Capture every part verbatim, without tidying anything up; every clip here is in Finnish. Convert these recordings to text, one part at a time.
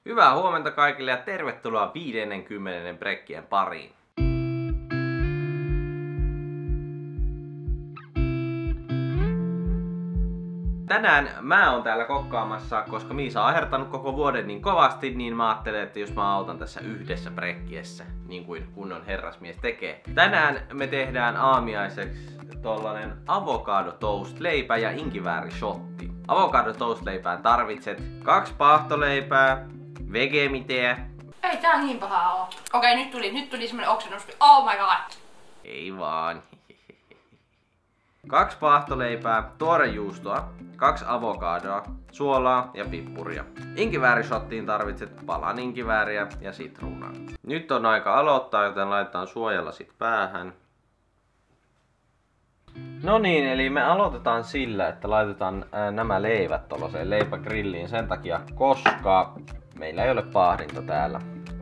Hyvää huomenta kaikille ja tervetuloa viisikymmentä brekkien pariin. Tänään mä oon täällä kokkaamassa, koska Miisa on ahertanut koko vuoden niin kovasti, niin mä ajattelin, että jos mä autan tässä yhdessä brekkiessä, niin kuin kunnon herrasmies tekee. Tänään me tehdään aamiaiseksi tollanen avokado toast leipä ja inkivääri shotti. Avokado toast leipään tarvitset kaksi paahtoleipää, vegemiteä. Ei tää niin pahaa oo. Okei, nyt tuli, nyt tuli semmonen oksennus. Oh my god. Ei vaan. Kaksi paahtoleipää, tuorejuustoa, kaksi avokadoa, suolaa ja pippuria. Inkiväärisottiin tarvitset palan inkivääriä ja sitruunaa. Nyt on aika aloittaa, joten laitetaan suojalasit päähän. No niin, eli me aloitetaan sillä, että laitetaan ää, nämä leivät tuollaiseen leipägrilliin sen takia, koska meillä ei ole paahdinta täällä.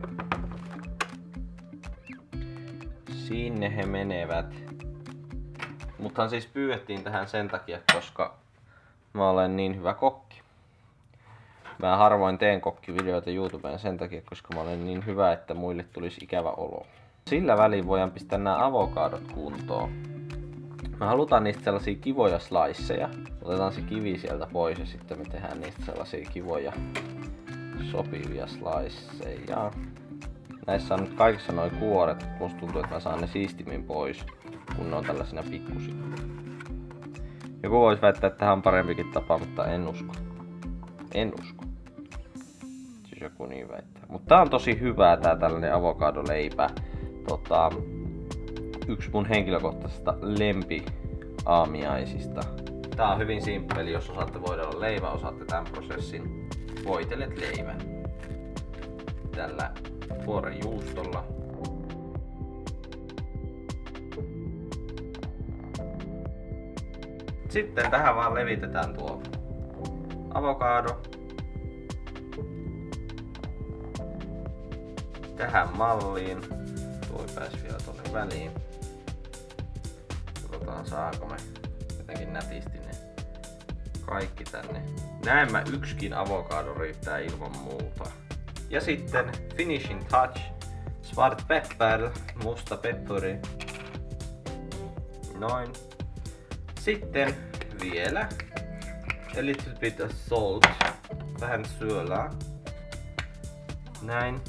Sinne he menevät. Mutta siis pyydettiin tähän sen takia, koska mä olen niin hyvä kokki. Mä harvoin teen kokkivideoita YouTubeen sen takia, koska mä olen niin hyvä, että muille tulisi ikävä olo. Sillä väliin voidaan pistää nämä avokadot kuntoon. Me halutaan niistä sellaisia kivoja sliceja. Otetaan se kivi sieltä pois ja sitten me tehdään niistä sellaisia kivoja sopivia sliceja. Näissä on nyt kaikissa noin kuoret. Musta tuntuu, että mä saan ne siistimmin pois, kun ne on tällaisina pikkusia. Joku voisi väittää, että tähän on parempikin tapa, mutta en usko. En usko. Siis joku niin väittää. Mutta tää on tosi hyvää, tää tällainen avokadoleipä. Tota, yksi mun henkilökohtaisesta lempiaamiaisista. Tää on hyvin simppeli, jos osaatte voidella leivän, osaatte tämän prosessin. Voitelet leivän. Tällä tuorejuustolla. Sitten tähän vaan levitetään tuo avokado. Tähän malliin. Tuo pääsi vielä tonne väliin. Katsotaan saako me jotenkin nätisti ne kaikki tänne. Näemmä yksikin avokado riittää ilman muuta. Ja sitten finishing touch. Svart pepper, musta peppuri. Noin. Sitten vielä a little bit of salt, vähän suolaa. Näin.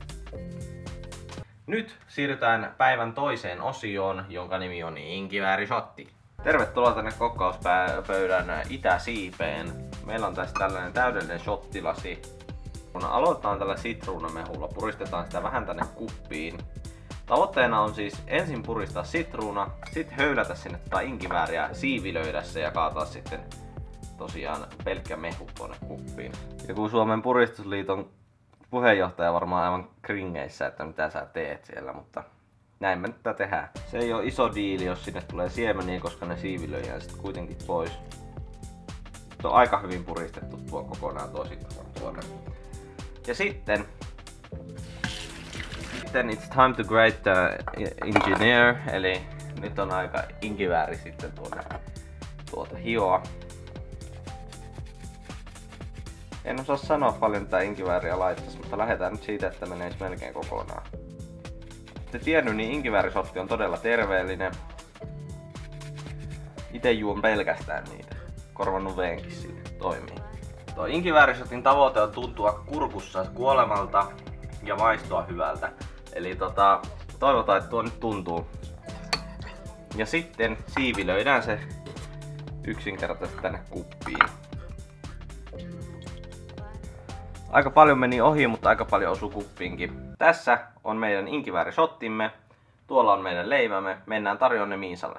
Nyt siirrytään päivän toiseen osioon, jonka nimi on inkiväärishotti. Tervetuloa tänne kokkauspöydän itäsiipeen. Meillä on tässä tällainen täydellinen shottilasi. Kun aloitetaan tällä sitruunamehulla, puristetaan sitä vähän tänne kuppiin. Tavoitteena on siis ensin puristaa sitruuna, sitten höylätä sinne tätä inkivääriä, siivilöidä se ja kaataa sitten tosiaan pelkkä mehu tuonne kuppiin. Joku Suomen puristusliiton puheenjohtaja varmaan aivan kringeissä, että mitä sä teet siellä, mutta näin me nyt tätä tehdään. Se ei ole iso diili, jos sinne tulee siemeniä, koska ne siivilöidään sitten kuitenkin pois. Se on aika hyvin puristettu tuo kokonaan tuo sitruuna. Ja sitten Sitten it's time to grate the engineer, eli nyt on aika inkivääri sitten tuonne tuota hioa. En osaa sanoa paljon tätä inkivääriä laittaisi, mutta lähdetään nyt siitä, että menee melkein kokonaan. Te tiennyt, niin inkiväärisotti on todella terveellinen. Itse juon pelkästään niitä. Korvannut veenkin siitä. Toimii. Tuo inkiväärisotin tavoite on tuntua kurkussa kuolemalta ja maistua hyvältä. Eli tota, toivotaan, että tuo nyt tuntuu. Ja sitten siivilöidään se yksinkertaisesti tänne kuppiin. Aika paljon meni ohi, mutta aika paljon osui kuppiinkin. Tässä on meidän inkiväärisottimme. Tuolla on meidän leivämme. Mennään tarjoamaan ne Miisalle.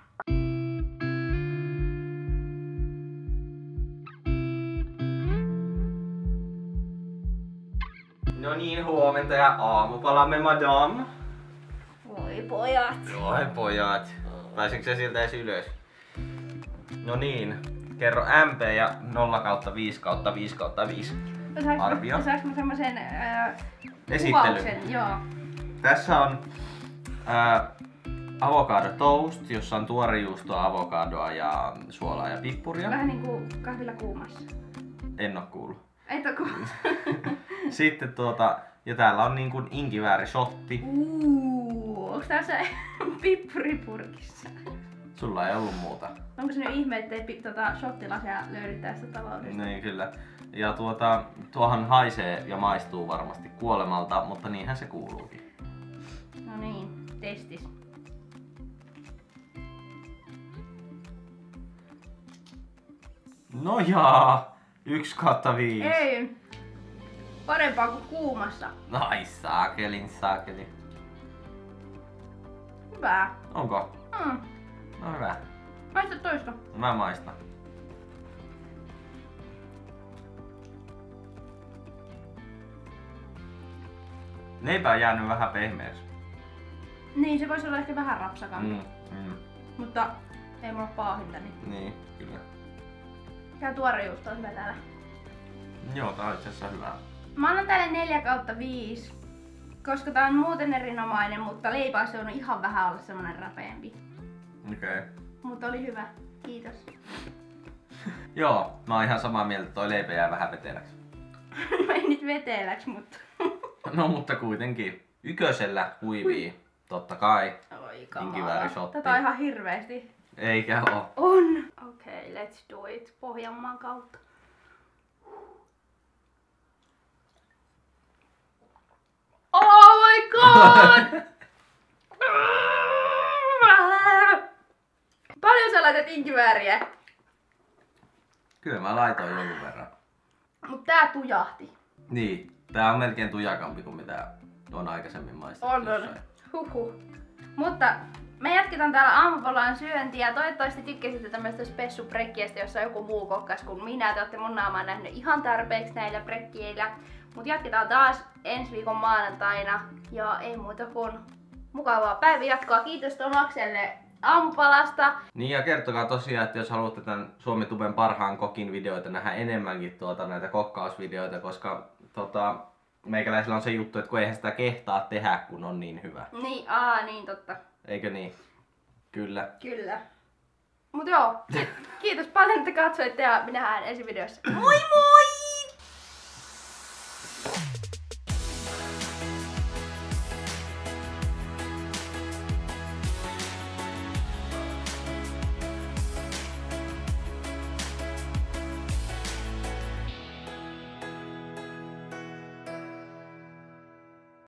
No niin, huomenta ja aamupalamme, madame. Voi pojat. Voi pojat. Pääsinkö se siltä edes ylös? No niin, kerro M P ja nolla kautta viisi kautta viisi kautta viisi. Arvio. Osaanko mä semmosen äh, Esittelyn. Joo. Tässä on äh, avokado toast, jossa on tuorejuustoa, avokadoa ja suolaa ja pippuria. Vähän niinku kahvilla kuumassa. En oo kuullut. Et oo kuullut. Sitten tuota, ja täällä on niin kuin inkiväärishotti. Uuu, onks tää se pippuripurkissa? Sulla ei ollut muuta. Onko se nyt ihme, ettei pi- tota, shottilasia löydy tästä taloudesta? Niin kyllä. Ja tuota, tuohan haisee ja maistuu varmasti kuolemalta, mutta niinhän se kuuluukin. No niin, testis. No jaa, yksi kautta viisi. Ei, parempaa kuin kuumassa. Ai saakelin saakeli. Hyvää. Onko? Mm. No hyvä. Maista toista. Mä maistan. Leipä on jäänyt vähän pehmeäksi. Niin, se voisi olla ehkä vähän rapsakampi. Mm, mm. Mutta ei mulla paahinta, niin. Niin, kyllä. Tää tuore juusto on hyvä täällä. Joo, tää on itse asiassa hyvä. Mä annan tälle neljä kautta viisi. Koska tää on muuten erinomainen, mutta leipä se on ihan vähän olla semmonen rapeampi. Okei. Okay. Mutta oli hyvä. Kiitos. Joo, mä oon ihan samaa mieltä, toi leipä jää vähän veteläksi. No ei nyt veteläks, mutta... No mutta kuitenkin. Ykösellä huivii, totta kai. Oi kamala. Inkiväärishotti. Tätä on ihan hirveesti. Eikä oo. On! Okei, okay, let's do it. Pohjanmaan kautta. Oh my god! Paljon sä laitat inkivääriä? Kyllä mä laitoin jonkun verran. Mut tää tujahti. Niin, tää on melkein tujakampi kuin mitä on aikaisemmin maistettu. On, on. Huhhuh. Mutta me jatketaan täällä aamupalan syöntiä. Toivottavasti tykkäsitte tämmöistä spessuprekkiästä, jossa joku muu kokkas kuin minä. Te olette mun naamaa nähnyt ihan tarpeeksi näillä prekkieillä. Mut jatketaan taas ensi viikon maanantaina. Ja ei muuta kuin mukavaa päivänjatkoa. Kiitos Tomakselle aamupalasta. Niin ja kertokaa tosiaan, että jos haluatte tämän Suomi-tuben parhaan kokin videoita nähdä enemmänkin tuota, näitä kokkausvideoita, koska tota, meikäläisellä on se juttu, että kun eihän sitä kehtaa tehdä, kun on niin hyvä. Niin, aa, niin totta. Eikö niin? Kyllä. Kyllä. Mut joo, kiitos paljon, että katsoitte ja me nähdään ensi videossa. Moi moi!